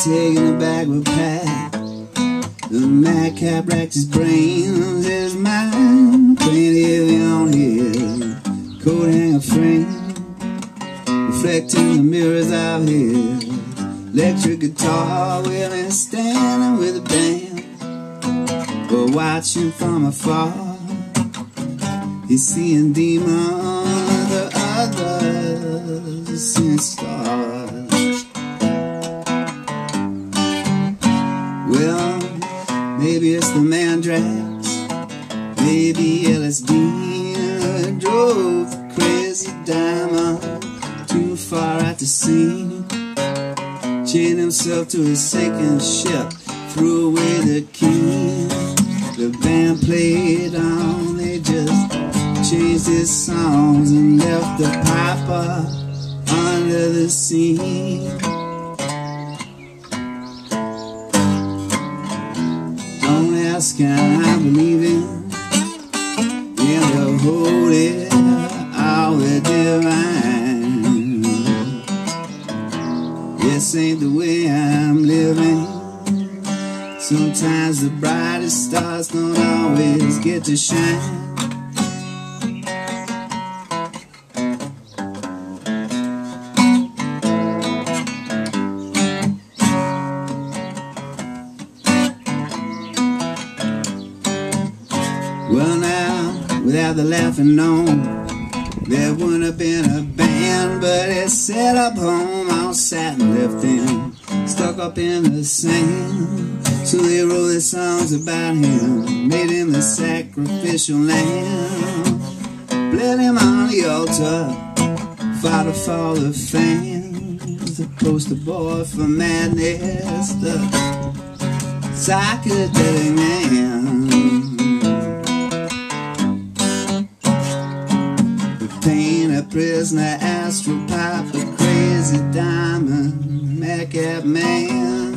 taking a backward path. The madcap racked his brains, his mind playing heavy on his coat hanger frame, reflecting the mirrors of his electric guitar, while he's standing with a band. But watching from afar, he's seeing demons, the others seeing stars. Well, maybe it's the mandrax, maybe LSD drove the crazy diamond too far out to sea. Chained himself to his sinking ship, threw away the key. The band played on, they just changed his songs and left the piper under the sea. Don't ask, can I believe in the holy or the divine? This ain't the way I'm living. Sometimes the brightest stars don't always get to shine. Well now, without the laughing gnome, there wouldn't have been a band, but it set up home all satin lifting, stuck up in the sand. So they wrote their songs about him, made him the sacrificial lamb, bled him on the altar, fought a fall of fame, the poster boy for madness, the psychedelic man. Pain, a prisoner, astral pipe, a crazy diamond, madcap man.